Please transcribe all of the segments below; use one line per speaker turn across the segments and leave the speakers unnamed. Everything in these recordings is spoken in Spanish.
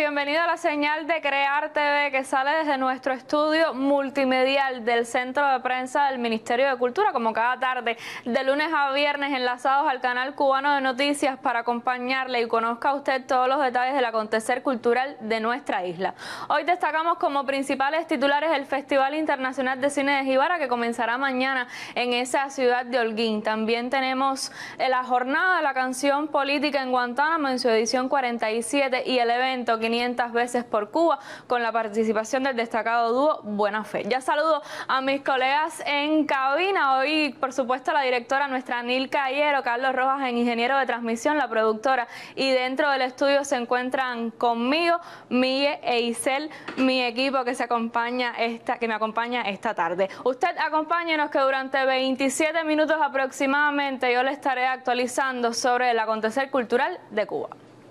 bienvenido a la señal de Crear TV que sale desde nuestro estudio multimedial del Centro de Prensa del Ministerio de Cultura, como cada tarde, de lunes a viernes, enlazados al canal cubano de noticias para acompañarle y conozca usted todos los detalles del acontecer cultural de nuestra isla. Hoy destacamos como principales titulares el Festival Internacional de Cine de Jibara, que comenzará mañana en esa ciudad de Holguín. También tenemos la jornada de la canción política en Guantánamo en su edición 47 y el evento 500 veces por Cuba, con la participación del destacado dúo Buena Fe. Ya saludo a mis colegas en cabina. Hoy, por supuesto, la directora, nuestra Nilka Ayero, Carlos Rojas, en ingeniero de transmisión, la productora, y dentro del estudio se encuentran conmigo Miguel e Isel, mi equipo que me acompaña esta tarde. Usted acompáñenos, que durante 27 minutos aproximadamente yo le estaré actualizando sobre el acontecer cultural de Cuba.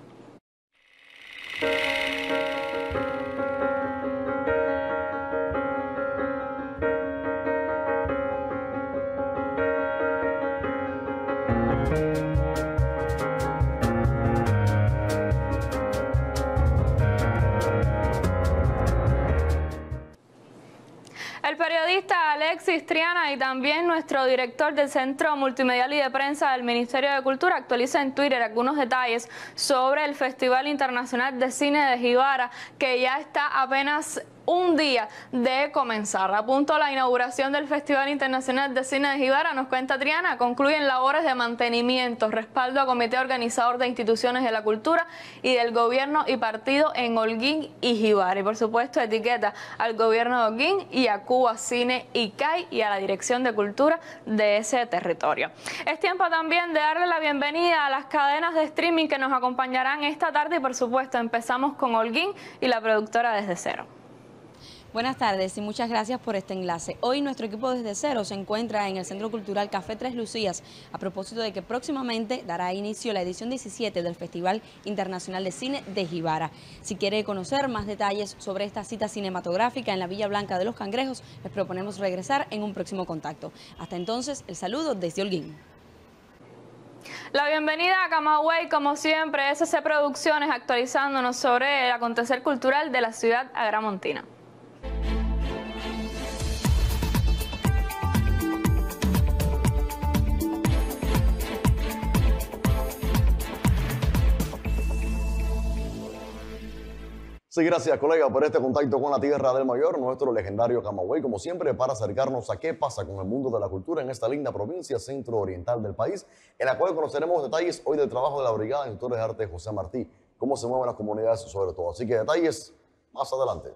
El periodista Alexis Triana y también nuestro director del Centro Multimedial y de Prensa del Ministerio de Cultura actualiza en Twitter algunos detalles sobre el Festival Internacional de Cine de Jibara, que ya está apenas un día de comenzar. A punto la inauguración del Festival Internacional de Cine de Jibara, nos cuenta Triana, concluyen labores de mantenimiento, respaldo a comité organizador de instituciones de la cultura y del gobierno y partido en Holguín y Jibara. Y por supuesto etiqueta al gobierno de Holguín y a Cuba Cine y CAI y a la Dirección de Cultura de ese territorio. Es tiempo también de darle la bienvenida a las cadenas de streaming que nos acompañarán esta tarde y por supuesto empezamos con Holguín y la productora Desde Cero.
Buenas tardes y muchas gracias por este enlace. Hoy nuestro equipo Desde Cero se encuentra en el Centro Cultural Café Tres Lucías a propósito de que próximamente dará inicio la edición 17 del Festival Internacional de Cine de Jibara. Si quiere conocer más detalles sobre esta cita cinematográfica en la Villa Blanca de los Cangrejos, les proponemos regresar en un próximo contacto. Hasta entonces, el saludo desde Holguín.
La bienvenida a Camagüey, como siempre, SC Producciones, actualizándonos sobre el acontecer cultural de la ciudad agramontina.
Sí, gracias, colega, por este contacto con la Tierra del Mayor, nuestro legendario Camagüey, como siempre, para acercarnos a qué pasa con el mundo de la cultura en esta linda provincia centro-oriental del país, en la cual conoceremos detalles hoy del trabajo de la Brigada de Instructores de Arte José Martí, cómo se mueven las comunidades sobre todo. Así que detalles más adelante.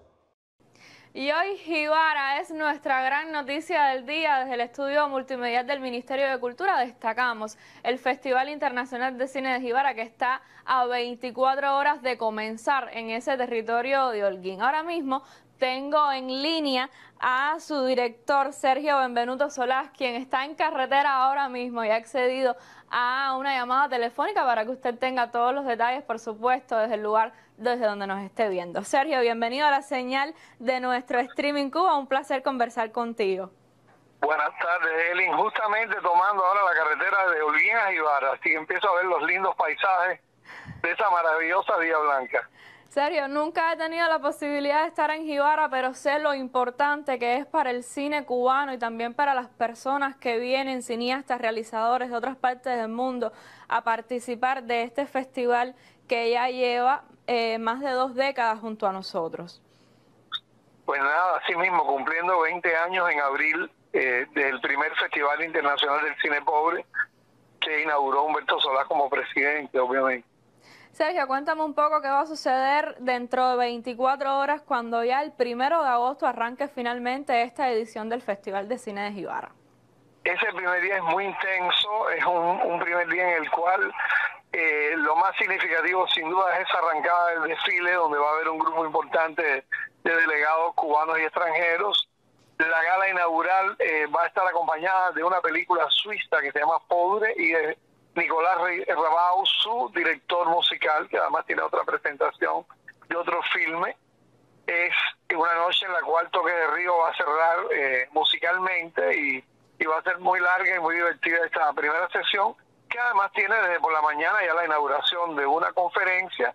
Y hoy Jibara es nuestra gran noticia del día. Desde el estudio multimedial del Ministerio de Cultura destacamos el Festival Internacional de Cine de Jibara, que está a 24 horas de comenzar en ese territorio de Holguín. Ahora mismo tengo en línea a su director, Sergio Benvenuto Solás, quien está en carretera ahora mismo y ha accedido a una llamada telefónica para que usted tenga todos los detalles, por supuesto, desde el lugar desde donde nos esté viendo. Sergio, bienvenido a la señal de nuestro Streaming Cuba. Un placer conversar contigo.
Buenas tardes, Elin. Justamente tomando ahora la carretera de Holguín a Jibara, así que empiezo a ver los lindos paisajes de esa maravillosa Villa Blanca.
Sergio, nunca he tenido la posibilidad de estar en Jibara, pero sé lo importante que es para el cine cubano y también para las personas que vienen, cineastas, realizadores de otras partes del mundo, a participar de este festival que ya lleva más de 2 décadas junto a nosotros.
Pues nada, así mismo, cumpliendo 20 años en abril del primer Festival Internacional del Cine Pobre, que inauguró Humberto Solá como presidente, obviamente.
Sergio, cuéntame un poco qué va a suceder dentro de 24 horas cuando ya el 1 de agosto arranque finalmente esta edición del Festival de Cine de Jibara.
Ese primer día es muy intenso, es un primer día en el cual lo más significativo sin duda es esa arrancada del desfile, donde va a haber un grupo importante de delegados cubanos y extranjeros. La gala inaugural va a estar acompañada de una película suiza que se llama Pobre y de Nicolás Rabau, su director musical, que además tiene otra presentación de otro filme. Es una noche en la cual Toque de Río va a cerrar musicalmente y va a ser muy larga y muy divertida esta primera sesión, que además tiene desde por la mañana ya la inauguración de una conferencia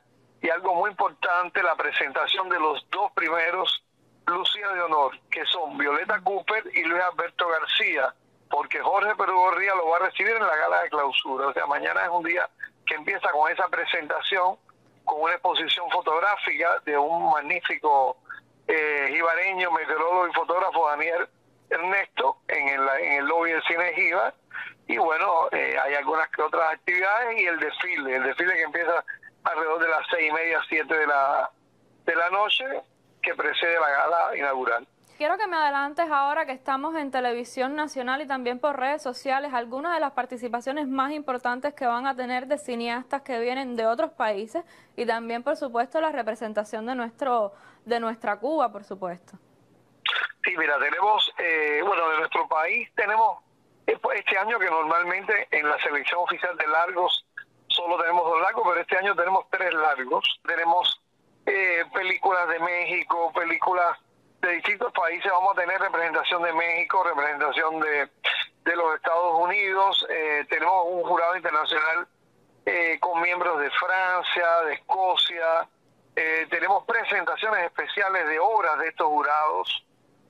y algo muy importante, la presentación de los dos primeros Lucía de honor, que son Violeta Cooper y Luis Alberto García, porque Jorge Perugorría lo va a recibir en la gala de clausura. O sea, mañana es un día que empieza con esa presentación, con una exposición fotográfica de un magnífico jibareño, meteorólogo y fotógrafo, Daniel Ernesto, en el lobby del Cine Jíbar. Y bueno, hay algunas que otras actividades y el desfile que empieza alrededor de las 6:30, 7 de la noche, que precede la gala inaugural.
Quiero que me adelantes ahora que estamos en televisión nacional y también por redes sociales, algunas de las participaciones más importantes que van a tener de cineastas que vienen de otros países y también, por supuesto, la representación de nuestra Cuba, por supuesto.
Sí, mira, tenemos, de nuestro país tenemos, este año que normalmente en la selección oficial de largos solo tenemos 2 largos, pero este año tenemos 3 largos. Tenemos películas de México, películas de distintos países. Vamos a tener representación de México, representación de los Estados Unidos. Tenemos un jurado internacional con miembros de Francia, de Escocia. Tenemos presentaciones especiales de obras de estos jurados.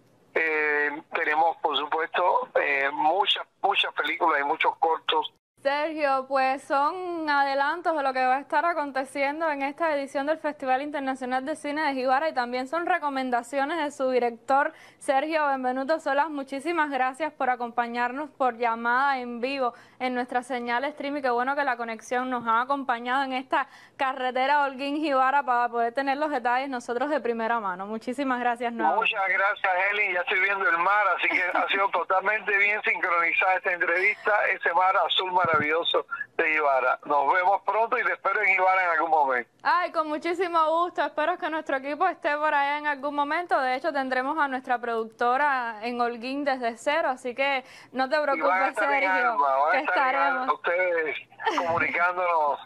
Tenemos, por supuesto, muchas películas y muchos cortos.
Sergio, pues son adelantos de lo que va a estar aconteciendo en esta edición del Festival Internacional de Cine de Jíbara y también son recomendaciones de su director, Sergio Benvenuto Solas. Muchísimas gracias por acompañarnos por llamada en vivo en nuestra señal stream y qué bueno que la conexión nos ha acompañado en esta carretera Holguín-Jíbara para poder tener los detalles nosotros de primera mano. Muchísimas gracias nuevamente.
Muchas gracias, Helen. Ya estoy viendo el mar, así que ha sido totalmente bien sincronizada esta entrevista, ese mar azul maravilloso de Jíbara. Nos vemos pronto y te espero en Jíbara en algún momento.
Ay, con muchísimo gusto. Espero que nuestro equipo esté por allá en algún momento. De hecho, tendremos a nuestra productora en Holguín desde cero, así que no te preocupes, Sergio, que estaremos.
Ustedes comunicándonos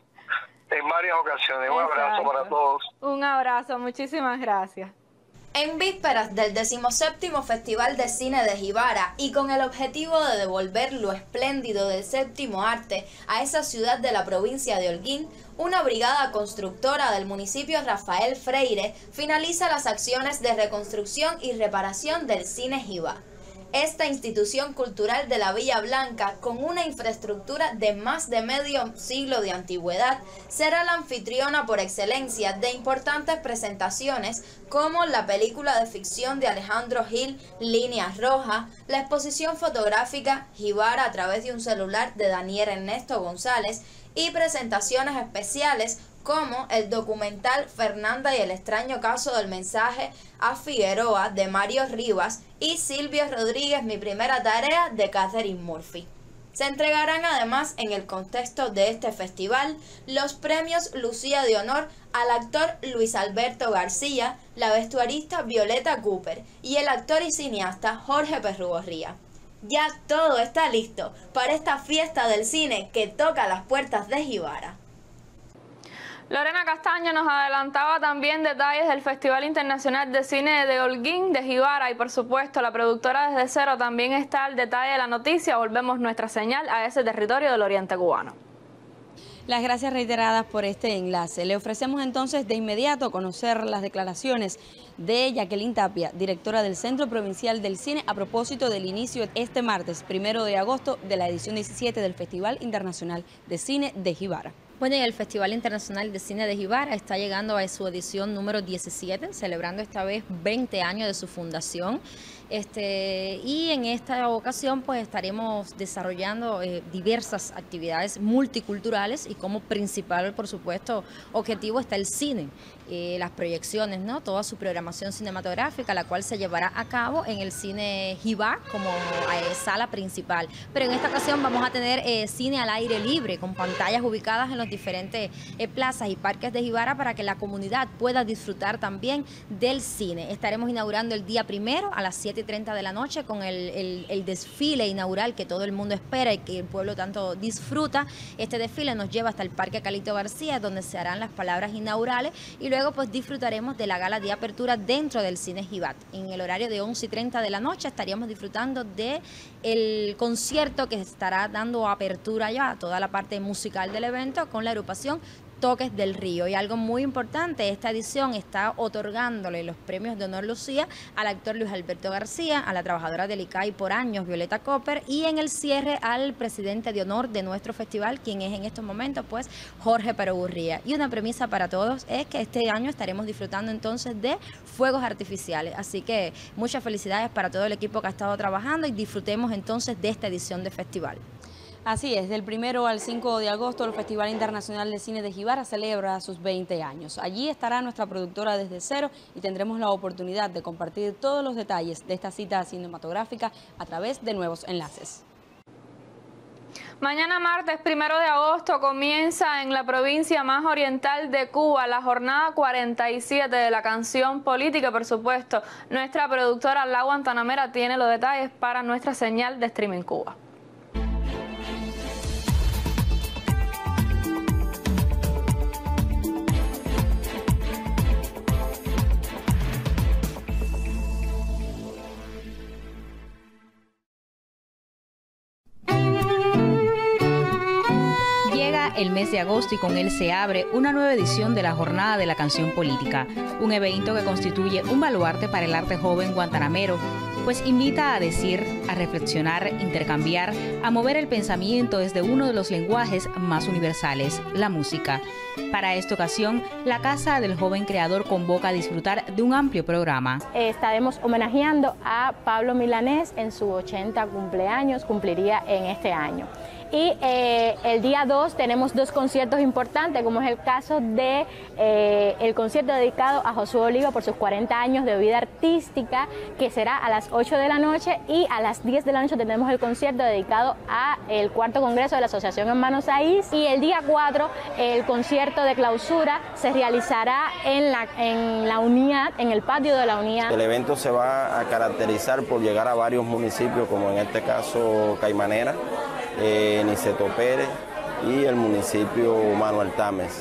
en varias ocasiones. Un abrazo para todos.
Un abrazo, muchísimas gracias.
En vísperas del 17º Festival de Cine de Jíbara y con el objetivo de devolver lo espléndido del séptimo arte a esa ciudad de la provincia de Holguín, una brigada constructora del municipio Rafael Freire finaliza las acciones de reconstrucción y reparación del Cine Jíbara. Esta institución cultural de la Villa Blanca, con una infraestructura de más de medio siglo de antigüedad, será la anfitriona por excelencia de importantes presentaciones como la película de ficción de Alejandro Gil, Líneas Rojas, la exposición fotográfica Jíbara a través de un celular de Daniel Ernesto González y presentaciones especiales como el documental Fernanda y el extraño caso del mensaje a Figueroa de Mario Rivas y Silvio Rodríguez, mi primera tarea de Catherine Murphy. Se entregarán además en el contexto de este festival los premios Lucía de honor al actor Luis Alberto García, la vestuarista Violeta Cooper y el actor y cineasta Jorge Perugorría. Ya todo está listo para esta fiesta del cine que toca las puertas de Jíbara.
Lorena Castaño nos adelantaba también detalles del Festival Internacional de Cine de Holguín de Jíbara y por supuesto la productora Desde Cero también está al detalle de la noticia. Volvemos nuestra señal a ese territorio del oriente cubano.
Las gracias reiteradas por este enlace. Le ofrecemos entonces de inmediato conocer las declaraciones de Jacqueline Tapia, directora del Centro Provincial del Cine, a propósito del inicio este martes 1 de agosto de la edición 17 del Festival Internacional de Cine de Jíbara.
Bueno, y el Festival Internacional de Cine de Jíbara está llegando a su edición número 17, celebrando esta vez 20 años de su fundación. Y en esta ocasión pues estaremos desarrollando diversas actividades multiculturales y como principal, por supuesto, objetivo está el cine, las proyecciones, ¿no? Toda su programación cinematográfica, la cual se llevará a cabo en el Cine Jíbara como sala principal. Pero en esta ocasión vamos a tener cine al aire libre, con pantallas ubicadas en los diferentes plazas y parques de Jíbara para que la comunidad pueda disfrutar también del cine. Estaremos inaugurando el día 1 a las 7:30 de la noche con el desfile inaugural que todo el mundo espera y que el pueblo tanto disfruta. Este desfile nos lleva hasta el Parque Calito García, donde se harán las palabras inaugurales y luego pues disfrutaremos de la gala de apertura dentro del Cine Jíbara. En el horario de 11:30 de la noche estaríamos disfrutando de el concierto que estará dando apertura ya a toda la parte musical del evento con la agrupación Toques del Río. Y algo muy importante, esta edición está otorgándole los premios de honor Lucía al actor Luis Alberto García, a la trabajadora del ICAI por años, Violeta Copper, y en el cierre al presidente de honor de nuestro festival, quien es en estos momentos pues Jorge Perogurría. Y una premisa para todos es que este año estaremos disfrutando entonces de fuegos artificiales. Así que muchas felicidades para todo el equipo que ha estado trabajando y disfrutemos entonces de esta edición de festival.
Así es, del 1 al 5 de agosto el Festival Internacional de Cine de Jibara celebra sus 20 años. Allí estará nuestra productora Desde Cero y tendremos la oportunidad de compartir todos los detalles de esta cita cinematográfica a través de nuevos enlaces.
Mañana martes 1 de agosto comienza en la provincia más oriental de Cuba la jornada 47 de la canción política. Por supuesto, nuestra productora La Guantanamera tiene los detalles para nuestra señal de Streaming Cuba.
El mes de agosto y con él se abre una nueva edición de la Jornada de la Canción Política, un evento que constituye un baluarte para el arte joven guantanamero, pues invita a decir, a reflexionar, intercambiar, a mover el pensamiento desde uno de los lenguajes más universales, la música. Para esta ocasión, la Casa del Joven Creador convoca a disfrutar de un amplio programa.
Estaremos homenajeando a Pablo Milanés en su 80 cumpleaños, cumpliría en este año. Y el día 2 tenemos 2 conciertos importantes, como es el caso de el concierto dedicado a Josué Oliva por sus 40 años de vida artística, que será a las 8 de la noche, y a las 10 de la noche tenemos el concierto dedicado a el 4º Congreso de la Asociación Hermanos Saiz, y el día 4 el concierto de clausura se realizará en la unidad, en el patio de la unidad.
El evento se va a caracterizar por llegar a varios municipios, como en este caso Caimanera, Niceto Pérez y el municipio Manuel Tames.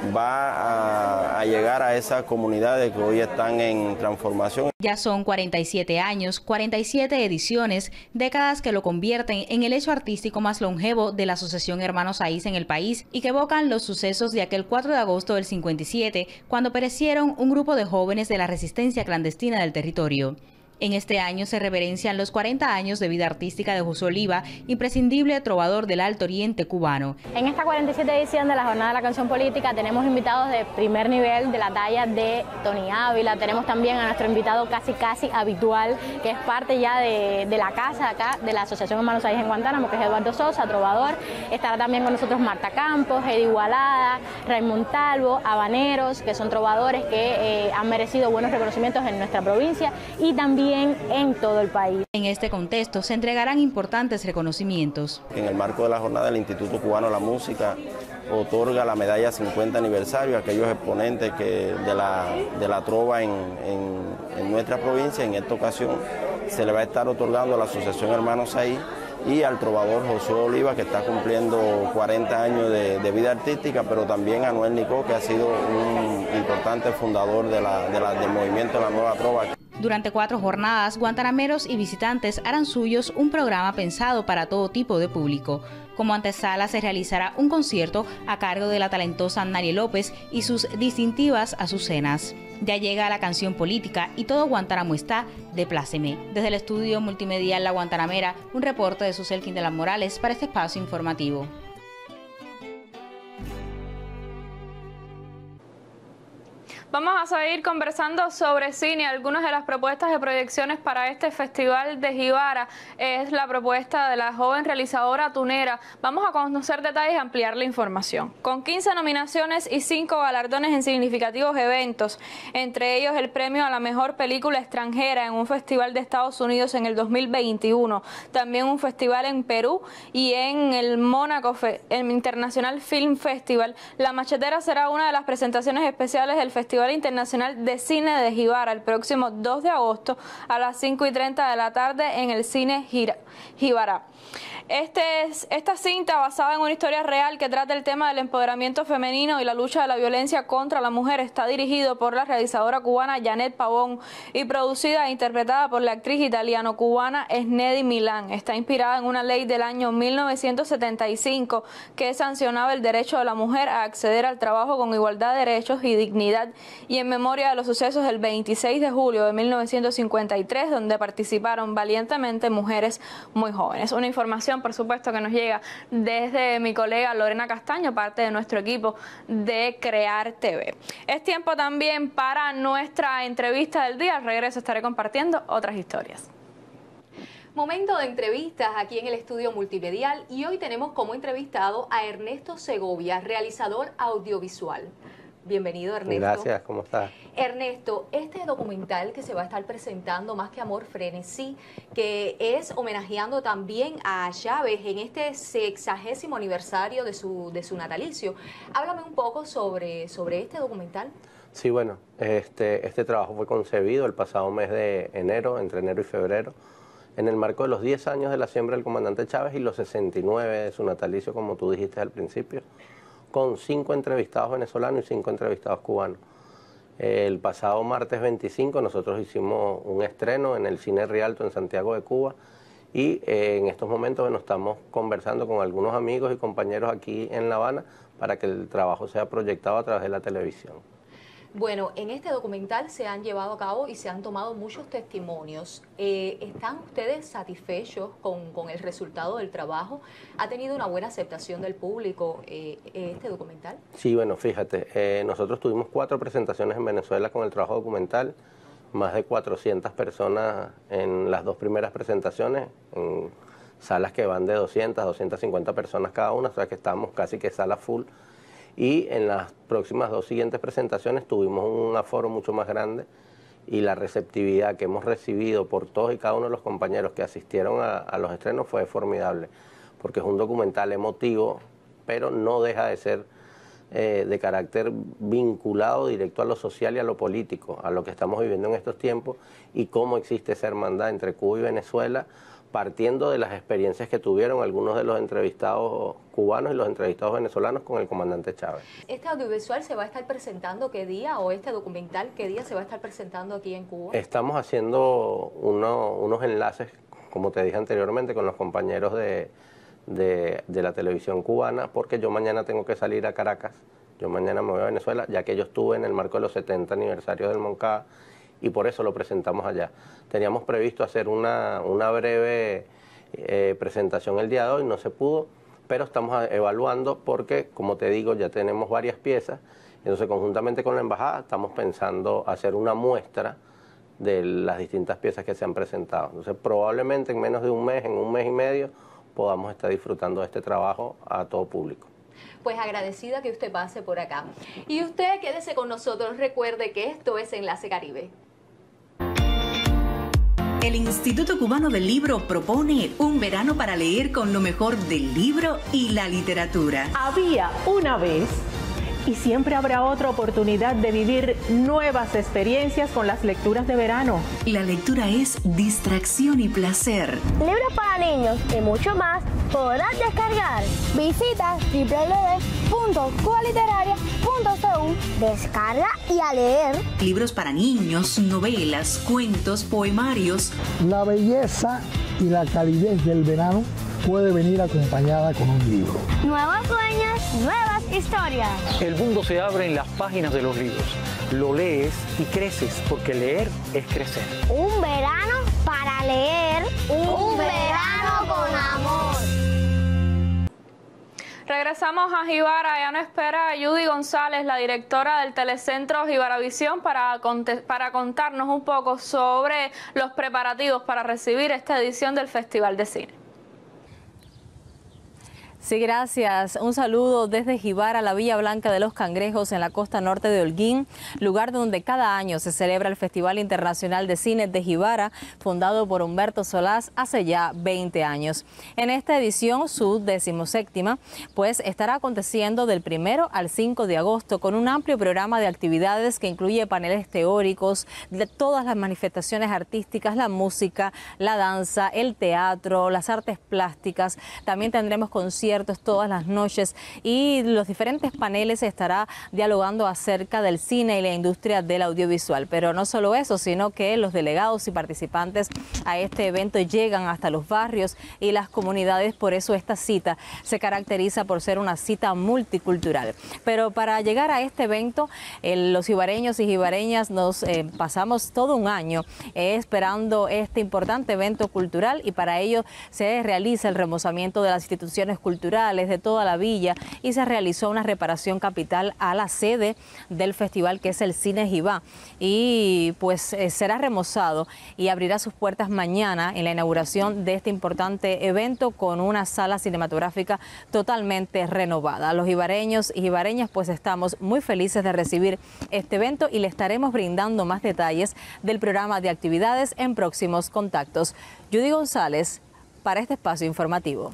Va a llegar a esas comunidades que hoy están en transformación.
Ya son 47 años, 47 ediciones, décadas que lo convierten en el hecho artístico más longevo de la Asociación Hermanos Saiz en el país y que evocan los sucesos de aquel 4 de agosto del 57, cuando perecieron un grupo de jóvenes de la resistencia clandestina del territorio. En este año se reverencian los 40 años de vida artística de Josué Oliva, imprescindible trovador del Alto Oriente cubano.
En esta 47 edición de la Jornada de la Canción Política tenemos invitados de primer nivel, de la talla de Tony Ávila. Tenemos también a nuestro invitado casi habitual, que es parte ya de la casa acá de la Asociación Hermanos Saiz en Guantánamo, que es Eduardo Sosa, trovador. Estará también con nosotros Marta Campos, Eddie Gualada, Raymond Talvo, Habaneros, que son trovadores que han merecido buenos reconocimientos en nuestra provincia y también en todo el país.
En este contexto se entregarán importantes reconocimientos.
En el marco de la jornada, el Instituto Cubano de la Música otorga la medalla 50 aniversario a aquellos exponentes de la trova en nuestra provincia. En esta ocasión se le va a estar otorgando a la Asociación Hermanos Saiz y al trovador Josué Oliva, que está cumpliendo 40 años de vida artística, pero también a Noel Nicó, que ha sido un importante fundador del movimiento de la nueva trova.
Durante 4 jornadas, guantanameros y visitantes harán suyos un programa pensado para todo tipo de público. Como antesala se realizará un concierto a cargo de la talentosa Nari López y sus distintivas azucenas. Ya llega la canción política y todo Guantánamo está de pláceme. Desde el estudio multimedial La Guantanamera, un reporte de Suselkin de las Morales para este espacio informativo.
Vamos a seguir conversando sobre cine. Algunas de las propuestas de proyecciones para este Festival de Jibara es la propuesta de la joven realizadora tunera. Vamos a conocer detalles y ampliar la información. Con 15 nominaciones y 5 galardones en significativos eventos, entre ellos el premio a la mejor película extranjera en un festival de Estados Unidos en el 2021, también un festival en Perú y en el Mónaco el International Film Festival. La Machetera será una de las presentaciones especiales del Festival Festival Internacional de Cine de Jibara el próximo 2 de agosto a las 5:30 de la tarde en el Cine Jibara. Esta cinta, basada en una historia real que trata el tema del empoderamiento femenino y la lucha de la violencia contra la mujer, está dirigido por la realizadora cubana Janet Pavón y producida e interpretada por la actriz italiano-cubana Snedy Milán. Está inspirada en una ley del año 1975 que sancionaba el derecho de la mujer a acceder al trabajo con igualdad de derechos y dignidad, y en memoria de los sucesos del 26 de julio de 1953, donde participaron valientemente mujeres muy jóvenes. Una información, por supuesto, que nos llega desde mi colega Lorena Castaño, parte de nuestro equipo de Crear TV. Es tiempo también para nuestra entrevista del día. Al regreso estaré compartiendo otras historias.
Momento de entrevistas aquí en el estudio multimedial, y hoy tenemos como entrevistado a Ernesto Segovia, realizador audiovisual. Bienvenido, Ernesto.
Gracias, ¿cómo estás?
Ernesto, este documental que se va a estar presentando, Más que Amor, Frenesí, que es homenajeando también a Chávez en este 60º aniversario de su natalicio. Háblame un poco sobre este documental.
Sí, bueno, este trabajo fue concebido el pasado mes de enero, entre enero y febrero, en el marco de los 10 años de la siembra del comandante Chávez y los 69 de su natalicio, como tú dijiste al principio, con 5 entrevistados venezolanos y 5 entrevistados cubanos. El pasado martes 25 nosotros hicimos un estreno en el Cine Rialto en Santiago de Cuba, y en estos momentos estamos conversando con algunos amigos y compañeros aquí en La Habana para que el trabajo sea proyectado a través de la televisión.
Bueno, en este documental se han llevado a cabo y se han tomado muchos testimonios. ¿Están ustedes satisfechos con el resultado del trabajo? ¿Ha tenido una buena aceptación del público este documental?
Sí, bueno, fíjate, nosotros tuvimos 4 presentaciones en Venezuela con el trabajo documental, más de 400 personas en las 2 primeras presentaciones, en salas que van de 200 a 250 personas cada una, o sea que estamos casi que sala full. Y en las próximas 2 siguientes presentaciones tuvimos un aforo mucho más grande, y la receptividad que hemos recibido por todos y cada uno de los compañeros que asistieron a los estrenos fue formidable, porque es un documental emotivo, pero no deja de ser de carácter vinculado directo a lo social y a lo político, a lo que estamos viviendo en estos tiempos y cómo existe esa hermandad entre Cuba y Venezuela, partiendo de las experiencias que tuvieron algunos de los entrevistados cubanos y los entrevistados venezolanos con el comandante Chávez.
¿Este audiovisual se va a estar presentando qué día, o este documental qué día se va a estar presentando aquí en Cuba?
Estamos haciendo unos enlaces, como te dije anteriormente, con los compañeros de la televisión cubana, porque yo mañana tengo que salir a Caracas, yo mañana me voy a Venezuela, ya que yo estuve en el marco de los 70 aniversarios del Moncada, y por eso lo presentamos allá. Teníamos previsto hacer una breve presentación el día de hoy, no se pudo, pero estamos evaluando porque, como te digo, ya tenemos varias piezas, entonces conjuntamente con la embajada estamos pensando hacer una muestra de las distintas piezas que se han presentado. Entonces probablemente en menos de un mes, en un mes y medio, podamos estar disfrutando de este trabajo a todo público.
Pues agradecida que usted pase por acá. Y usted quédese con nosotros, recuerde que esto es Enlace Caribe.
El Instituto Cubano del Libro propone un verano para leer con lo mejor del libro y la literatura.
Había una vez, y siempre habrá otra oportunidad de vivir nuevas experiencias con las lecturas de verano.
La lectura es distracción y placer.
Libros para niños y mucho más podrás descargar. Visita www.cubaliteraria.cu, descarga y a leer.
Libros para niños, novelas, cuentos, poemarios.
La belleza y la calidez del verano puede venir acompañada con un libro.
Nuevos sueños, nuevas historias.
El mundo se abre en las páginas de los libros. Lo lees y creces, porque leer es crecer.
Un verano para leer. Un verano con amor.
Regresamos a Jibara. Ya nos espera Judy González, la directora del Telecentro Jibaravisión, para contarnos un poco sobre los preparativos para recibir esta edición del Festival de Cine.
Sí, gracias. Un saludo desde Jibara, la Villa Blanca de los Cangrejos, en la costa norte de Holguín, lugar donde cada año se celebra el Festival Internacional de Cine de Jibara, fundado por Humberto Solás hace ya 20 años. En esta edición, su 17ª, pues estará aconteciendo del 1 al 5 de agosto con un amplio programa de actividades que incluye paneles teóricos de todas las manifestaciones artísticas, la música, la danza, el teatro, las artes plásticas. También tendremos conciertos todas las noches y los diferentes paneles estará dialogando acerca del cine y la industria del audiovisual. Pero no solo eso, sino que los delegados y participantes a este evento llegan hasta los barrios y las comunidades. Por eso esta cita se caracteriza por ser una cita multicultural. Pero para llegar a este evento, los jibareños y jibareñas nos pasamos todo un año esperando este importante evento cultural, y para ello se realiza el remozamiento de las instituciones culturales de toda la villa y se realizó una reparación capital a la sede del festival, que es el Cine Jibá, y pues será remozado y abrirá sus puertas mañana en la inauguración de este importante evento con una sala cinematográfica totalmente renovada. Los jibareños y jibareñas pues estamos muy felices de recibir este evento y le estaremos brindando más detalles del programa de actividades en próximos contactos. Judy González para este espacio informativo.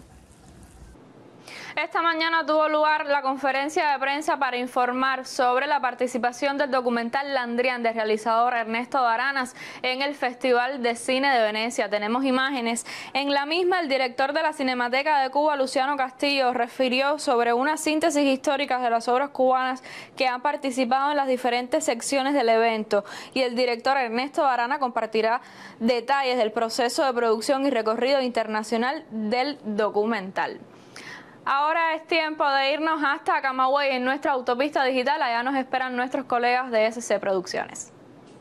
Esta mañana tuvo lugar la conferencia de prensa para informar sobre la participación del documental Landrian del realizador Ernesto Baranas en el Festival de Cine de Venecia. Tenemos imágenes. En la misma, el director de la Cinemateca de Cuba, Luciano Castillo, refirió sobre una síntesis histórica de las obras cubanas que han participado en las diferentes secciones del evento, y el director Ernesto Baranas compartirá detalles del proceso de producción y recorrido internacional del documental. Ahora es tiempo de irnos hasta Camagüey en nuestra autopista digital. Allá nos esperan nuestros colegas de SC Producciones.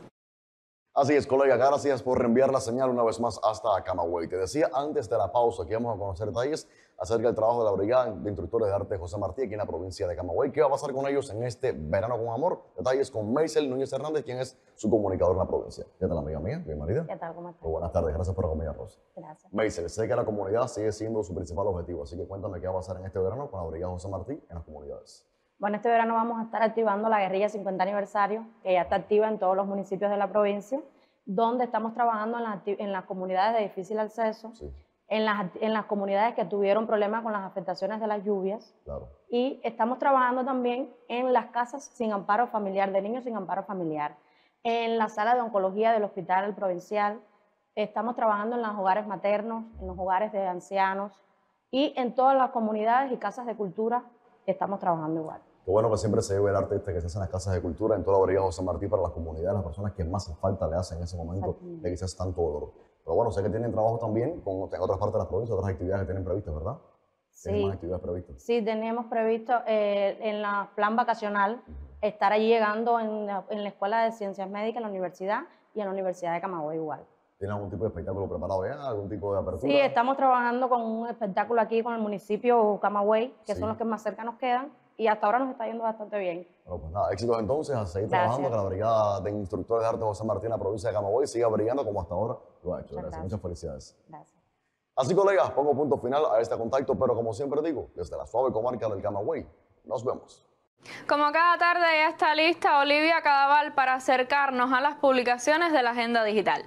Así es, colega, gracias por reenviar la señal una vez más hasta Camagüey. Te decía antes de la pausa que íbamos a conocer detalles acerca del trabajo de la Brigada de Instructores de Arte José Martí aquí en la provincia de Camagüey. ¿Qué va a pasar con ellos en este verano con amor? Detalles con Meisel Núñez Hernández, quien es su comunicador en la provincia. ¿Qué tal, amiga mía? Bienvenida.
¿Qué tal? ¿Cómo estás?
Muy buenas tardes, gracias por acompañarnos.
Gracias.
Meisel, sé que la comunidad sigue siendo su principal objetivo, así que cuéntame qué va a pasar en este verano con la Brigada José Martí en las comunidades.
Bueno, este verano vamos a estar activando la guerrilla 50 aniversario, que ya está activa en todos los municipios de la provincia, donde estamos trabajando en las comunidades de difícil acceso, sí, en las comunidades que tuvieron problemas con las afectaciones de las lluvias, claro, y estamos trabajando también en las casas sin amparo familiar, de niños sin amparo familiar, en la sala de oncología del Hospital Provincial, estamos trabajando en los hogares maternos, en los hogares de ancianos, y en todas las comunidades y casas de cultura estamos trabajando igual.
Qué bueno que siempre se lleve el arte que se hace en las casas de cultura, en toda la Brigada José Martí, para las comunidades, las personas que más falta le hacen en ese momento de quizás tanto dolor. Pero bueno, sé que tienen trabajo también en otras partes de la provincia, otras actividades que tienen previstas, ¿verdad?
Sí.
¿Tienen más actividades previstas?
Sí, tenemos previsto en la plan vacacional estar allí llegando en la Escuela de Ciencias Médicas, en la universidad y en la Universidad de Camagüey igual.
¿Tienen algún tipo de espectáculo preparado ya? ¿Algún tipo de apertura?
Sí, estamos trabajando con un espectáculo aquí con el municipio Camagüey, que son los que más cerca nos quedan, y hasta ahora nos está yendo bastante bien.
Bueno, pues nada, éxitos entonces, a seguir trabajando, que la Brigada de Instructores de Arte José Martí en la provincia de Camagüey siga brillando como hasta ahora lo ha hecho. Gracias. Muchas felicidades.
Gracias.
Así, colegas, pongo punto final a este contacto, pero como siempre digo, desde la suave comarca del Camagüey, nos vemos.
Como cada tarde ya está lista Olivia Cadaval para acercarnos a las publicaciones de la Agenda Digital.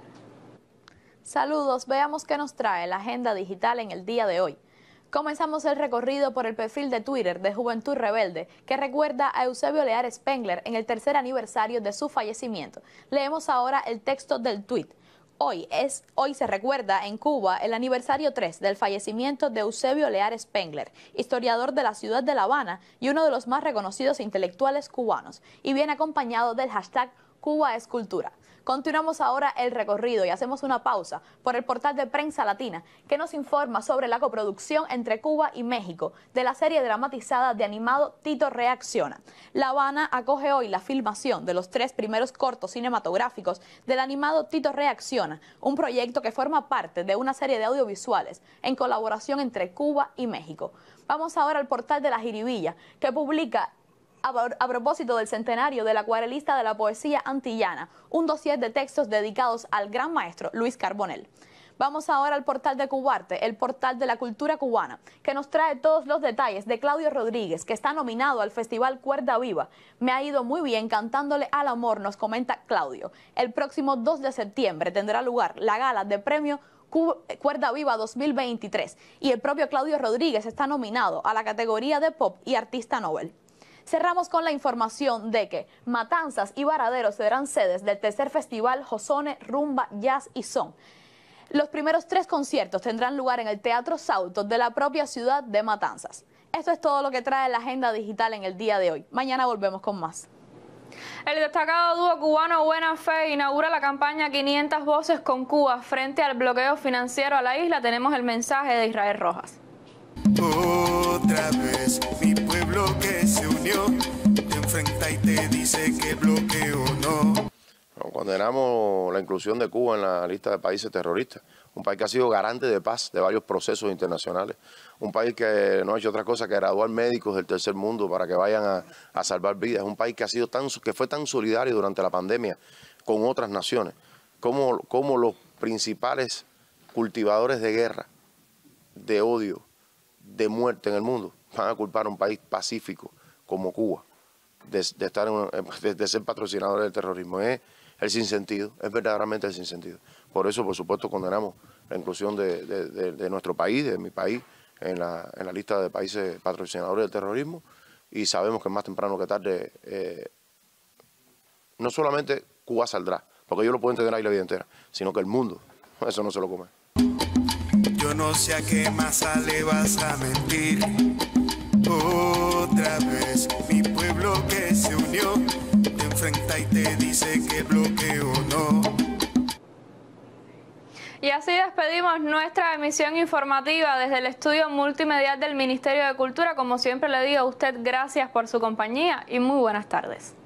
Saludos, veamos qué nos trae la Agenda Digital en el día de hoy. Comenzamos el recorrido por el perfil de Twitter de Juventud Rebelde, que recuerda a Eusebio Lear Spengler en el 3er aniversario de su fallecimiento. Leemos ahora el texto del tuit. Hoy se recuerda en Cuba el aniversario 3 del fallecimiento de Eusebio Lear Spengler, historiador de la ciudad de La Habana y uno de los más reconocidos intelectuales cubanos, y viene acompañado del hashtag Cuba es Cultura. Continuamos ahora el recorrido y hacemos una pausa por el portal de Prensa Latina, que nos informa sobre la coproducción entre Cuba y México de la serie dramatizada de animado Tito Reacciona. La Habana acoge hoy la filmación de los 3 primeros cortos cinematográficos del animado Tito Reacciona, un proyecto que forma parte de una serie de audiovisuales en colaboración entre Cuba y México. Vamos ahora al portal de La Jiribilla, que publica a propósito del centenario del acuarelista de la poesía antillana, un dossier de textos dedicados al gran maestro Luis Carbonell. Vamos ahora al portal de Cubarte, el portal de la cultura cubana, que nos trae todos los detalles de Claudio Rodríguez, que está nominado al Festival Cuerda Viva. Me ha ido muy bien cantándole al amor, nos comenta Claudio. El próximo 2 de septiembre tendrá lugar la gala de premio Cuerda Viva 2023 y el propio Claudio Rodríguez está nominado a la categoría de pop y artista Nobel. Cerramos con la información de que Matanzas y Varadero serán sedes del tercer festival Josone, Rumba, Jazz y Son. Los primeros 3 conciertos tendrán lugar en el Teatro Sauto de la propia ciudad de Matanzas. Esto es todo lo que trae la agenda digital en el día de hoy. Mañana volvemos con más.
El destacado dúo cubano Buena Fe inaugura la campaña 500 Voces con Cuba frente al bloqueo financiero a la isla. Tenemos el mensaje de Israel Rojas.
Otra vez mi pueblo que se unió te enfrenta y te dice que bloqueo no.
Condenamos la inclusión de Cuba en la lista de países terroristas, un país que ha sido garante de paz de varios procesos internacionales, un país que no ha hecho otra cosa que graduar médicos del tercer mundo para que vayan a salvar vidas, un país que ha sido que fue tan solidario durante la pandemia con otras naciones, como los principales cultivadores de guerra, de odio, de muerte en el mundo van a culpar a un país pacífico como Cuba de ser patrocinadores del terrorismo. Es el sinsentido, es verdaderamente el sinsentido. Por eso, por supuesto, condenamos la inclusión de nuestro país, de mi país, en la lista de países patrocinadores del terrorismo, y sabemos que más temprano que tarde no solamente Cuba saldrá, porque ellos lo pueden tener ahí la vida entera, sino que el mundo, eso no se lo come.
Yo no sé a qué masa le vas a mentir. Otra vez mi pueblo que se unió te enfrenta y te dice que bloqueo no.
Y así despedimos nuestra emisión informativa desde el estudio multimedial del Ministerio de Cultura. Como siempre le digo a usted, gracias por su compañía y muy buenas tardes.